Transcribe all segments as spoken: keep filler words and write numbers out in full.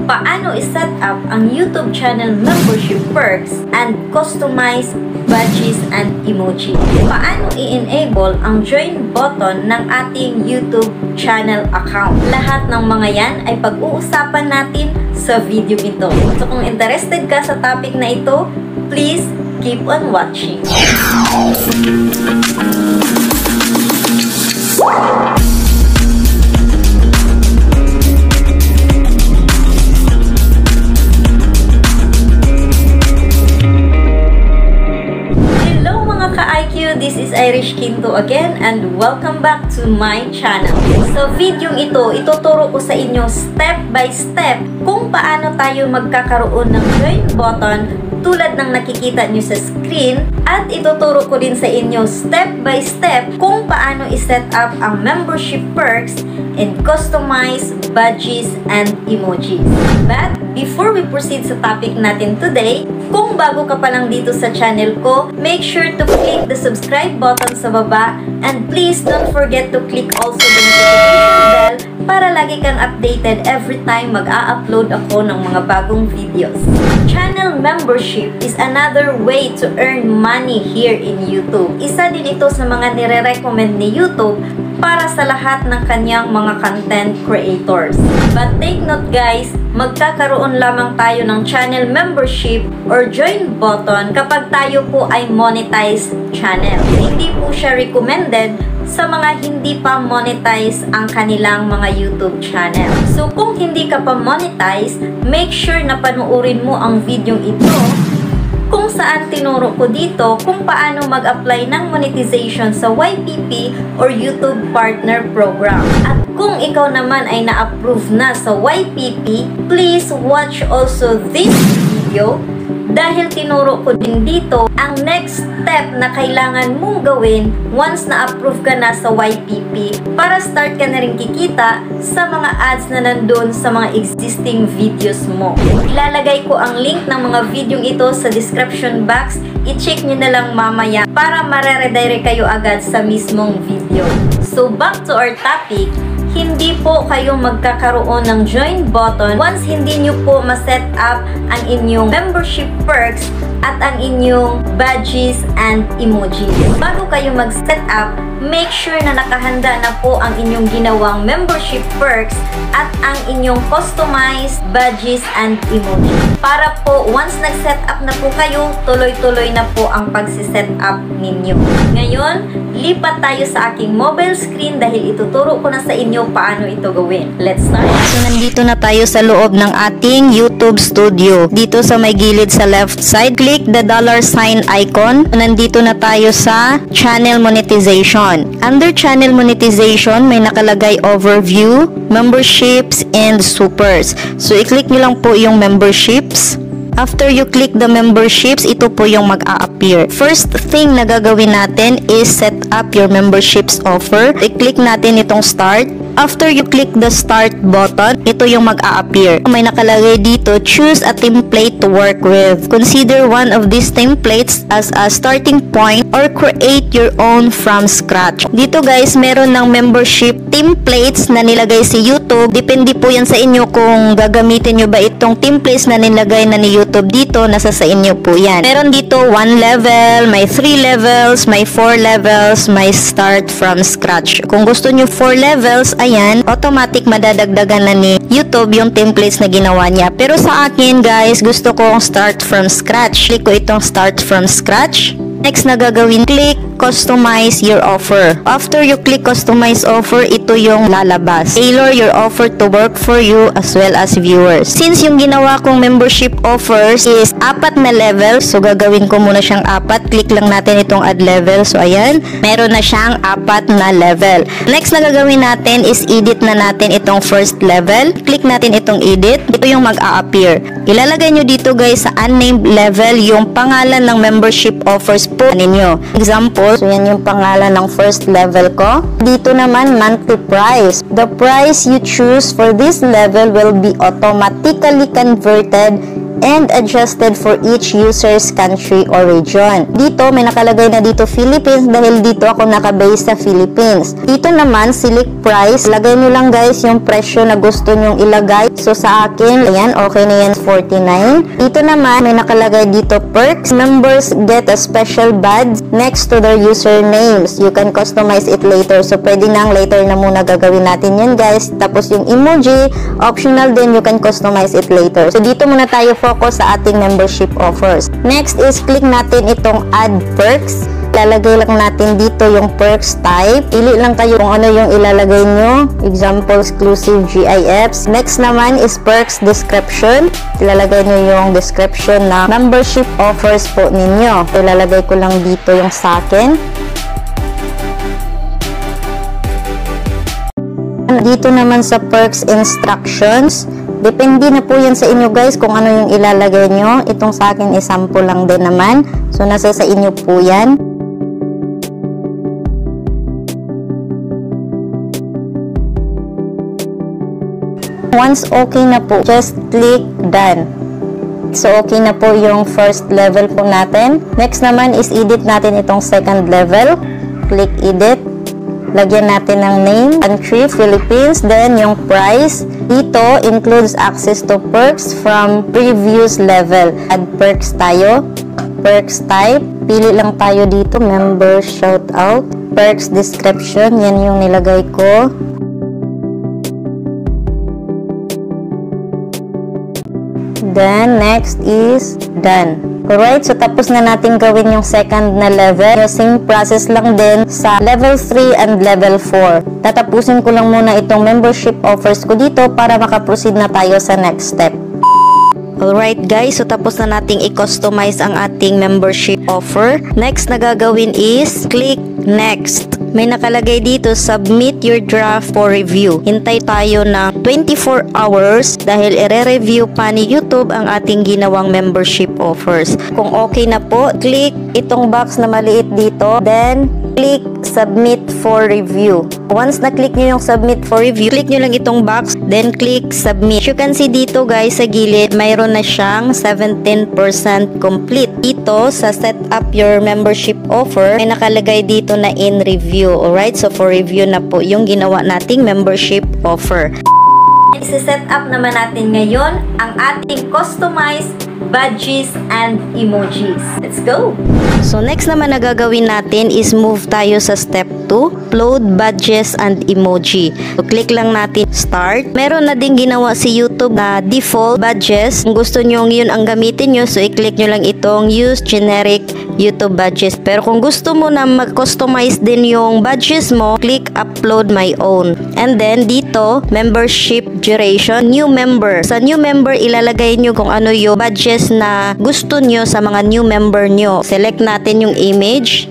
paano i-set up ang YouTube channel membership perks and customize badges and emoji. Paano i-enable ang join button ng ating YouTube channel account. Lahat ng mga yan ay pag-uusapan natin sa video ito. So kung interested ka sa topic na ito, please keep on watching. This is Irish Kinto again and welcome back to my channel. Sa video ito, ituturo ko sa inyo step by step kung paano tayo magkakaroon ng join button tulad ng nakikita nyo sa screen, at ituturo ko din sa inyo step by step kung paano i-set up ang membership perks and customize badges and emojis. But before we proceed sa topic natin today, kung bago ka pa lang dito sa channel ko, make sure to click the subscribe button sa baba, and please don't forget to click also the notification bell para lagi kang updated every time mag-a-upload ako ng mga bagong videos. Channel membership is another way to earn money here in YouTube. Isa din ito sa mga nire-recommend ni YouTube para sa lahat ng kanyang mga content creators. But take note guys, magkakaroon lamang tayo ng channel membership or join button kapag tayo po ay monetized channel. Hindi po siya recommended sa mga hindi pa monetize ang kanilang mga YouTube channel. So kung hindi ka pa monetize, make sure na panuorin mo ang video ito kung saan tinuro ko dito kung paano mag-apply ng monetization sa Y P P or YouTube Partner Program. At kung ikaw naman ay na-approve na sa Y P P, please watch also this video dahil tinuro ko din dito ang next step na kailangan mong gawin once na-approve ka na sa Y P P para start ka na rin kikita sa mga ads na nandun sa mga existing videos mo. Ilalagay ko ang link ng mga video ito sa description box. I-check nyo na lang mamaya para mare-redirect kayo agad sa mismong video. So back to our topic. Hindi po kayo magkakaroon ng join button once hindi nyo po ma-set up ang inyong membership perks at ang inyong badges and emojis. Bago kayo mag-set up, make sure na nakahanda na po ang inyong ginawang membership perks at ang inyong customized badges and emojis. Para po, once nag-set up na po kayo, tuloy-tuloy na po ang pag-set up ninyo. Ngayon, lipat tayo sa aking mobile screen dahil ituturo ko na sa inyo paano ito gawin. Let's start. So, nandito na tayo sa loob ng ating YouTube Studio. Dito sa may gilid sa left side, click the dollar sign icon. Nandito na tayo sa channel monetization. Under channel monetization, may nakalagay overview, memberships, and supers. So, i-click nyo lang po yung memberships. After you click the memberships, ito po yung mag-a-appear. First thing na gagawin natin is set up your memberships offer. I-click natin itong start. After you click the start button, ito yung mag-a-appear. May nakalagay dito, choose a template to work with. Consider one of these templates as a starting point or create your own from scratch. Dito guys, meron ng membership templates na nilagay si YouTube. Depende po yan sa inyo kung gagamitin nyo ba itong templates na nilagay na ni YouTube dito. Nasa sa inyo po yan. Meron dito one level, may three levels, may four levels, may start from scratch. Kung gusto nyo four levels, ayan, automatic madadagdagan na ni YouTube yung templates na ginawa niya. Pero sa akin guys, gusto kong start from scratch. Click ko itong start from scratch. Next na gagawin, click customize your offer. After you click customize offer, ito yung lalabas. Tailor your offer to work for you as well as viewers. Since yung ginawa kong membership offers is apat na level, so gagawin ko muna siyang apat. Click lang natin itong add level. So ayan, meron na siyang apat na level. Next na gagawin natin is edit na natin itong first level. Click natin itong edit. Ito yung mag-a-appear. Ilalagay nyo dito guys sa unnamed level yung pangalan ng membership offers po ninyo. Example, so yan yung pangalan ng first level ko. Dito naman, monthly price. The price you choose for this level will be automatically converted and adjusted for each user's country or region. Dito, may nakalagay na dito Philippines dahil dito ako nakabase sa Philippines. Dito naman, select price. Lagay nyo lang guys yung presyo na gusto nyong ilagay. So, sa akin, ayan, okay na yan, forty-nine. Dito naman, may nakalagay dito perks. Members get a special badge next to their usernames. You can customize it later. So, pwede nang later na muna gagawin natin yun guys. Tapos yung emoji, optional din, you can customize it later. So, dito muna tayo focus sa ating membership offers. Next is click natin itong add perks. Lalagay lang natin dito yung perks type. Pili lang kayo kung ano yung ilalagay nyo. Example, exclusive G I Fs. Next naman is perks description. Ilalagay nyo yung description na membership offers po ninyo. Ilalagay ko lang dito yung sa akin. Dito naman sa perks instructions, depende na po yan sa inyo guys kung ano yung ilalagay nyo. Itong sa akin is sample lang din naman. So, nasa sa inyo po yan. Once okay na po, just click done. So, okay na po yung first level po natin. Next naman is edit natin itong second level. Click edit. Lagyan natin ng name, country, Philippines, then yung price. Dito, includes access to perks from previous level. Add perks tayo. Perks type. Pili lang tayo dito, member shoutout. Perks description, yan yung nilagay ko. Then, next is done. Alright, so tapos na natin gawin yung second na level. Yung same process lang din sa level three and level four. Tatapusin ko lang muna itong membership offers ko dito para makaproceed na tayo sa next step. Alright guys, so tapos na nating i-customize ang ating membership offer. Next na gagawin is click next. May nakalagay dito, submit your draft for review. Hintay tayo ng twenty-four hours dahil ire-review pa ni YouTube ang ating ginawang membership offers. Kung okay na po, click itong box na maliit dito. Then, click submit for review. Once na-click nyo yung submit for review, click nyo lang itong box, then click submit. You can see dito guys sa gilid, mayroon na siyang seventeen percent complete. Dito sa set up your membership offer, may nakalagay dito na in review. Alright, so for review na po yung ginawa nating membership offer. I-set up naman natin ngayon ang ating customized badges and emojis. Let's go! So next naman na gagawin natin is move tayo sa step two, upload badges and emoji. So click lang natin start. Meron na din ginawa si YouTube na default badges. Kung gusto nyo yun ang gamitin nyo, so i-click nyo lang itong use generic YouTube badges. Pero kung gusto mo na mag-customize din yung badges mo, click upload my own. And then dito, membership duration, new member. Sa new member, ilalagay nyo kung ano yung badges na gusto nyo sa mga new member nyo. Select natin yung image.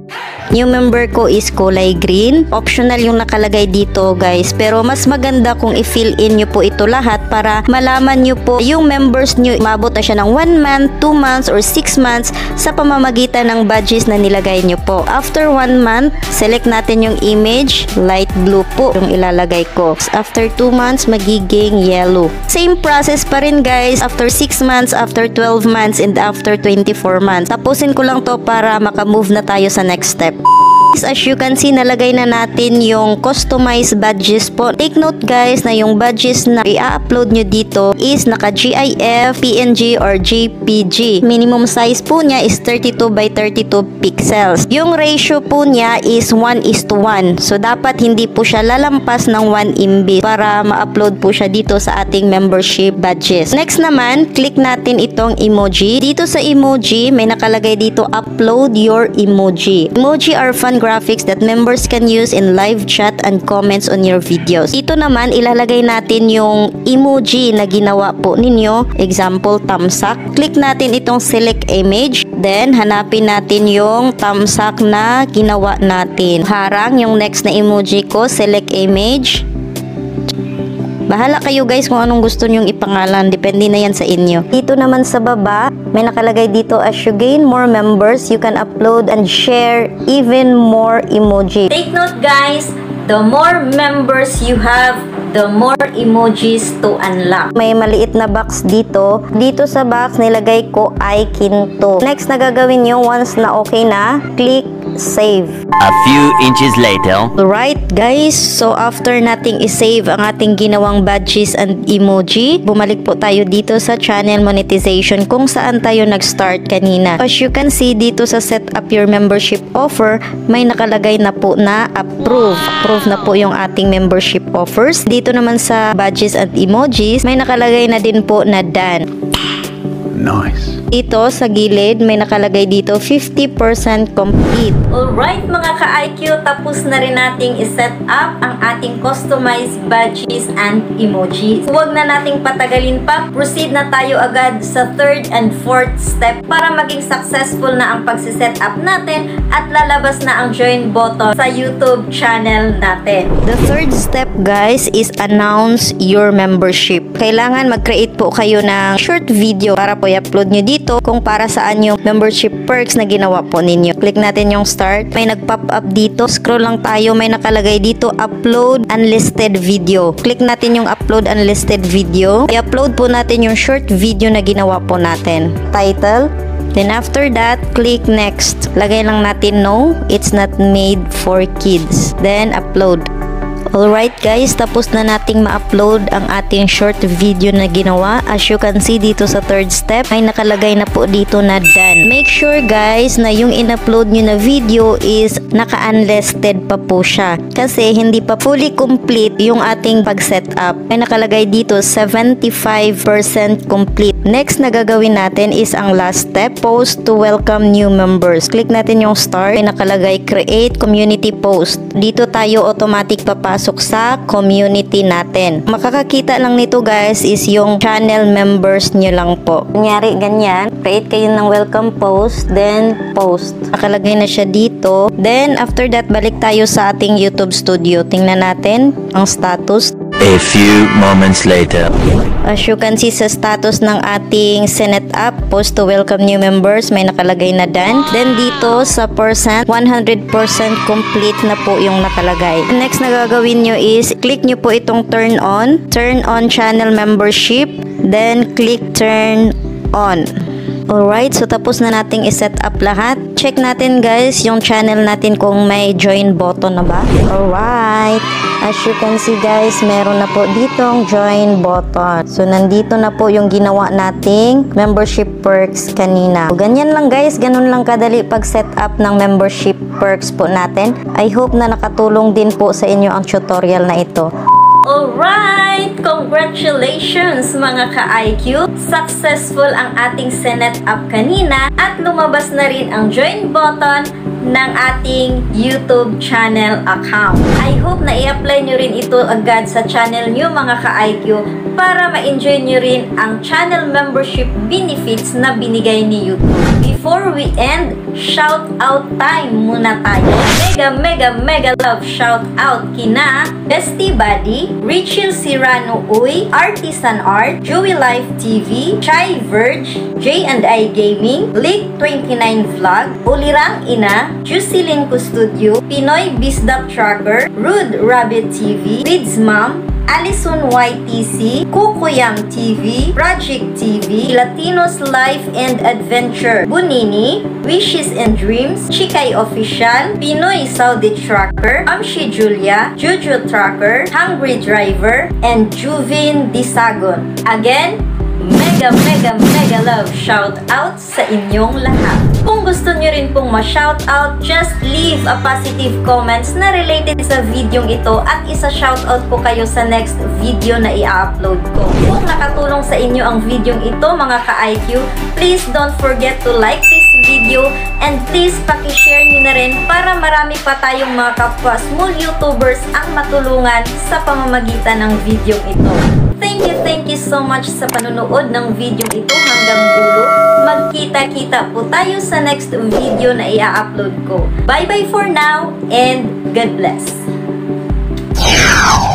New member ko is kulay green. Optional yung nakalagay dito guys. Pero mas maganda kung i-fill in nyo po ito lahat para malaman nyo po yung members nyo. Umabot na siya ng one month, two months, or six months sa pamamagitan ng badges na nilagay nyo po. After one month, select natin yung image. Light blue po yung ilalagay ko. After two months, magiging yellow. Same process pa rin guys. After six months, after twelve months, and after twenty-four months. Tapusin ko lang to para makamove na tayo sa next step. As you can see, nalagay na natin yung customized badges po. Take note guys na yung badges na i-upload nyo dito is naka G I F, P N G, or J P G. Minimum size po niya is thirty-two by thirty-two pixels. Yung ratio po niya is one is to one. So, dapat hindi po siya lalampas ng one M B para ma-upload po siya dito sa ating membership badges. Next naman, click natin itong emoji. Dito sa emoji, may nakalagay dito, upload your emoji. Emoji are fun graphics that members can use in live chat and comments on your videos. Dito naman, ilalagay natin yung emoji na ginawa po ninyo. Example, thumbs up. Click natin itong select image. Then, hanapin natin yung thumbs up na ginawa natin. Harang yung next na emoji ko. Select image. Bahala kayo guys kung anong gusto nyong ipangalan. Depende na yan sa inyo. Dito naman sa baba, may nakalagay dito, as you gain more members, you can upload and share even more emoji. Take note guys, The more members you have, the more emojis to unlock. May maliit na box dito. Dito sa box, nilagay ko ay Kinto. Next na gagawin nyo, once na okay na, click save. A few inches later. Alright guys, so after nating isave ang ating ginawang badges and emoji, bumalik po tayo dito sa channel monetization kung saan tayo nag-start kanina. As you can see dito sa set up your membership offer, may nakalagay na po na approve. Approve na po yung ating membership offers. Dito naman sa badges and emojis, may nakalagay na din po na done. Nice. Dito sa gilid, may nakalagay dito fifty percent complete. Alright mga ka-I Q, tapos na rin nating iset up ang ating customized badges and emojis. Huwag na nating patagalin pa, proceed na tayo agad sa third and fourth step para maging successful na ang pagsiset up natin at lalabas na ang join button sa YouTube channel natin. The third step guys is announce your membership. Kailangan mag-create po kayo ng short video para po i-upload nyo dito kung para saan yung membership perks na ginawa po ninyo. Click natin yung start. May nag-pop up dito. Scroll lang tayo. May nakalagay dito upload unlisted video. Click natin yung upload unlisted video. I-upload po natin yung short video na ginawa po natin. Title. Then after that, click next. Lagay lang natin no, it's not made for kids. Then upload. Alright guys, tapos na nating ma-upload ang ating short video na ginawa. As you can see dito sa third step, may nakalagay na po dito na done. Make sure guys na yung in-upload nyo na video is naka-unlisted pa po siya. Kasi hindi pa fully complete yung ating pag-setup. May nakalagay dito seventy-five percent complete. Next na gagawin natin is ang last step, post to welcome new members. Click natin yung start. May nakalagay create community post. Dito tayo automatic papasok sa community natin. Makakakita lang nito guys is yung channel members nyo lang po. Kunyari ganyan, create kayo ng welcome post, then post. Nakalagay na siya dito. Then after that, balik tayo sa ating YouTube studio. Tingnan natin ang status. A few moments later. As you can see sa status ng ating Senet app, post to welcome new members, may nakalagay na done. Then dito sa percent, one hundred percent complete na po yung nakalagay. Next na gagawin nyo is, click nyo po itong turn on. Turn on channel membership. Then click turn on. Alright, so tapos na nating iset up lahat. Check natin guys yung channel natin kung may join button na ba. Alright, as you can see guys, meron na po ditong join button. So nandito na po yung ginawa nating membership perks kanina. So, ganyan lang guys, ganun lang kadali pag set up ng membership perks po natin. I hope na nakatulong din po sa inyo ang tutorial na ito. Alright! Congratulations mga ka-I Q! Successful ang ating Senet app kanina at lumabas na rin ang join button ng ating YouTube channel account. I hope na i-apply nyo rin ito agad sa channel nyo mga ka-I Q para ma-enjoy nyo rin ang channel membership benefits na binigay ni YouTube. Before we end, shout out time muna tayo. Mega mega mega love shout out kina Bestie Buddy, Richel Cirano Uy, Artisan Art, Joey Life T V, Chai Verge, J and I Gaming, League twenty-nine Vlog, Ulirang Ina, Jusilin Studio, Pinoy Bisdak Tracker, Rude Rabbit T V, Lids Mom, Alison Y T C, Kukuyang T V, Project T V, Latinos Life and Adventure, Bunini, Wishes and Dreams, Chikay Official, Pinoy Saudi Tracker, Amshi Julia, Juju Tracker, Hungry Driver, and Juvin Disagon. Again, mega mega mega love shout out sa inyong lahat. Kung gusto nyo rin pong ma-shout out, just leave a positive comments na related sa video ito at isa-shout out ko kayo sa next video na i-upload ko. Kung nakatulong sa inyo ang video ito mga ka-I Q, please don't forget to like this video and please paki-share nyo na rin para marami pa tayong mga kapwa small YouTubers ang matulungan sa pamamagitan ng video ito. Thank you, thank you so much sa panonood ng video ito hanggang dulo. Magkita-kita po tayo sa next video na i-upload ko. Bye-bye for now and God bless!